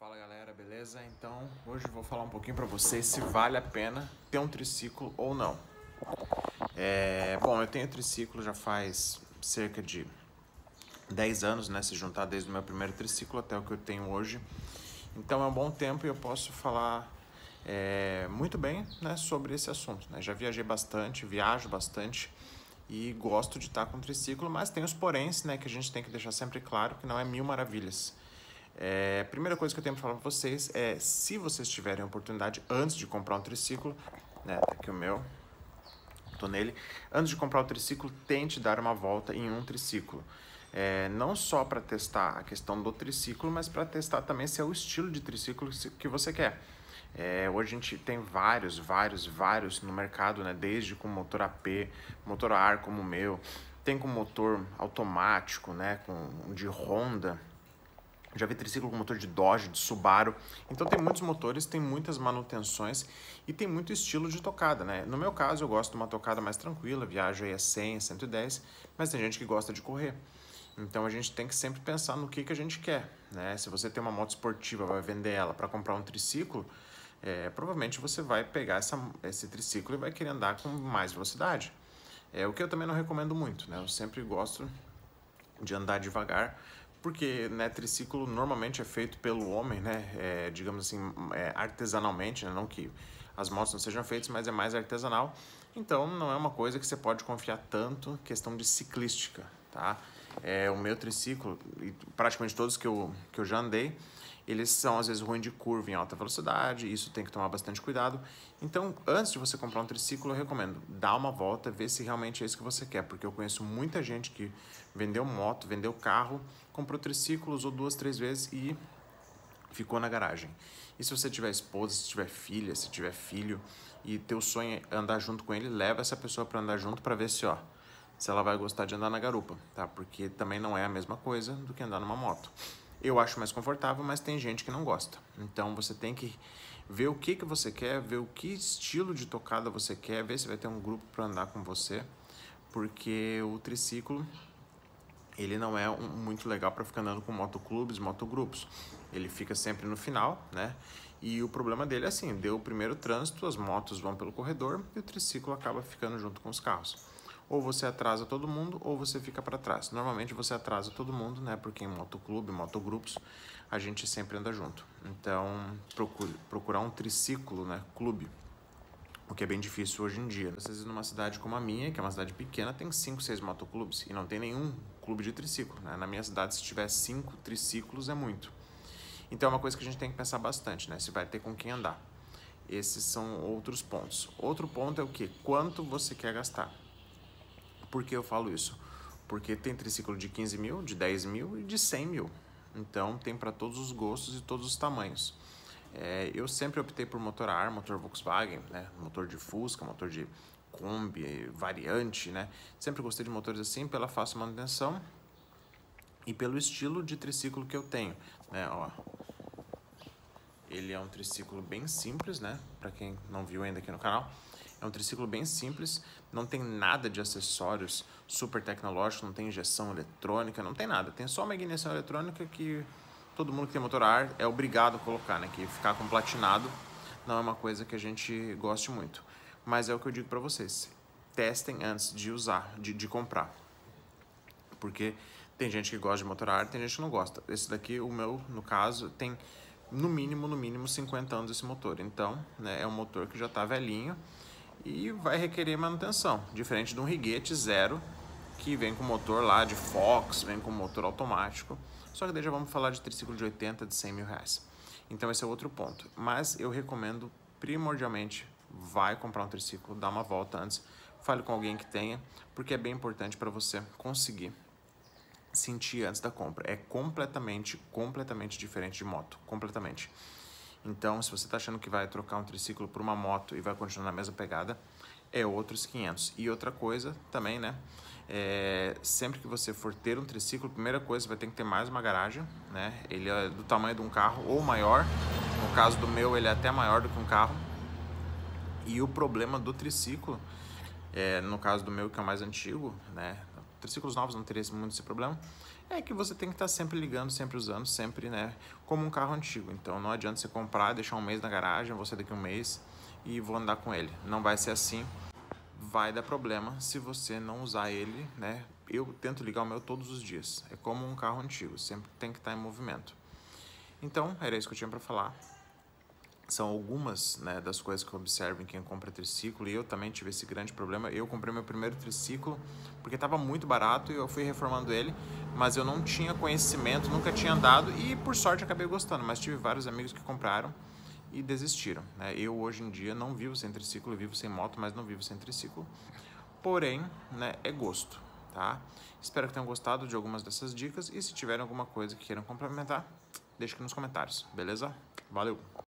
Fala galera, beleza? Então hoje eu vou falar um pouquinho para vocês se vale a pena ter um triciclo ou não. Bom, eu tenho triciclo já faz cerca de 10 anos, né? Se juntar desde o meu primeiro triciclo até o que eu tenho hoje. Então é um bom tempo e eu posso falar muito bem, né, sobre esse assunto, né? Já viajei bastante, viajo bastante e gosto de estar com triciclo, mas tem os poréns, né, que a gente tem que deixar sempre claro que não é mil maravilhas. A primeira coisa que eu tenho para falar para vocês é, se vocês tiverem a oportunidade antes de comprar um triciclo, né, tá aqui o meu, tô nele, antes de comprar o triciclo, tente dar uma volta em um triciclo. Não só para testar a questão do triciclo, mas para testar também se é o estilo de triciclo que você quer. Hoje a gente tem vários no mercado, né? Desde com motor AP, motor a ar como o meu, tem com motor automático, né? Com de Honda. Já vi triciclo com motor de Dodge, de Subaru. Então tem muitos motores, tem muitas manutenções e tem muito estilo de tocada, né? No meu caso eu gosto de uma tocada mais tranquila, viajo aí a 100, 110, mas tem gente que gosta de correr. Então a gente tem que sempre pensar no que a gente quer, né? Se você tem uma moto esportiva, vai vender ela para comprar um triciclo, provavelmente você vai pegar esse triciclo e vai querer andar com mais velocidade. O que eu também não recomendo muito, né? Eu sempre gosto de andar devagar, porque, né, triciclo normalmente é feito pelo homem, né, digamos assim, artesanalmente, né, não que as motos não sejam feitas, mas é mais artesanal, então não é uma coisa que você pode confiar tanto, questão de ciclística, tá? O meu triciclo, e praticamente todos que eu já andei, eles são às vezes ruins de curva em alta velocidade, isso tem que tomar bastante cuidado. Então, antes de você comprar um triciclo, eu recomendo dar uma volta, ver se realmente é isso que você quer, porque eu conheço muita gente que vendeu moto, vendeu carro, comprou triciclo, usou 2, 3 vezes e ficou na garagem. E se você tiver esposa, se tiver filha, se tiver filho e teu sonho é andar junto com ele, leva essa pessoa para andar junto para ver se ela vai gostar de andar na garupa, tá? Porque também não é a mesma coisa do que andar numa moto. Eu acho mais confortável, mas tem gente que não gosta. Então você tem que ver o que você quer, ver o que estilo de tocada você quer, ver se vai ter um grupo para andar com você, porque o triciclo ele não é muito legal para ficar andando com motoclubes, motogrupos. Ele fica sempre no final, né? E o problema dele é assim, deu o primeiro trânsito, as motos vão pelo corredor e o triciclo acaba ficando junto com os carros. Ou você atrasa todo mundo ou você fica para trás. Normalmente você atrasa todo mundo, né? Porque em motoclube, motogrupos, a gente sempre anda junto. Então, procurar um triciclo, né? Clube, o que é bem difícil hoje em dia. Às vezes numa cidade como a minha, que é uma cidade pequena, tem 5, 6 motoclubes e não tem nenhum clube de triciclo, né? Na minha cidade, se tiver 5 triciclos, é muito. Então é uma coisa que a gente tem que pensar bastante, né? Se vai ter com quem andar. Esses são outros pontos. Outro ponto é o quê? Quanto você quer gastar? Por que eu falo isso? Porque tem triciclo de 15 mil, de 10 mil e de 100 mil. Então tem para todos os gostos e todos os tamanhos. Eu sempre optei por motor a ar, motor Volkswagen, né? Motor de Fusca, motor de Kombi, variante, né? Sempre gostei de motores assim pela fácil manutenção e pelo estilo de triciclo que eu tenho, né? Ó, ele é um triciclo bem simples, né? Para quem não viu ainda aqui no canal. É um triciclo bem simples, não tem nada de acessórios super tecnológicos, não tem injeção eletrônica, não tem nada. Tem só uma ignição eletrônica que todo mundo que tem motor a ar é obrigado a colocar, né? Que ficar com platinado não é uma coisa que a gente goste muito. Mas é o que eu digo para vocês, testem antes de usar, de comprar. Porque tem gente que gosta de motor a ar, tem gente que não gosta. Esse daqui, o meu, no caso, tem no mínimo 50 anos esse motor. Então, né, é um motor que já está velhinho e vai requerer manutenção, diferente de um Righetti zero, que vem com motor lá de Fox, vem com motor automático, só que daí já vamos falar de triciclo de 80, de 100 mil reais. Então esse é outro ponto, mas eu recomendo primordialmente, vai comprar um triciclo, dá uma volta antes, fale com alguém que tenha, porque é bem importante para você conseguir sentir antes da compra. É completamente diferente de moto, completamente. Então, se você está achando que vai trocar um triciclo por uma moto e vai continuar na mesma pegada, é outros 500. E outra coisa também, né? Sempre que você for ter um triciclo, primeira coisa, você vai ter que ter mais uma garagem, né? Ele é do tamanho de um carro ou maior. No caso do meu, ele é até maior do que um carro. E o problema do triciclo, no caso do meu, que é o mais antigo, né? Triciclos novos não teria muito esse problema, é que você tem que estar sempre ligando, sempre usando, sempre, né, como um carro antigo. Então não adianta você comprar, deixar um mês na garagem, você daqui um mês e vou andar com ele. Não vai ser assim. Vai dar problema se você não usar ele, né? Eu tento ligar o meu todos os dias. É como um carro antigo, sempre tem que estar em movimento. Então, era isso que eu tinha para falar. São algumas, né, das coisas que eu observo em quem compra triciclo, e eu também tive esse grande problema. Eu comprei meu primeiro triciclo porque estava muito barato e eu fui reformando ele, mas eu não tinha conhecimento, nunca tinha andado e por sorte acabei gostando, mas tive vários amigos que compraram e desistiram, né? Eu hoje em dia não vivo sem triciclo, vivo sem moto, mas não vivo sem triciclo. Porém, né, é gosto, tá? Espero que tenham gostado de algumas dessas dicas e se tiverem alguma coisa que queiram complementar, deixe aqui nos comentários, beleza? Valeu!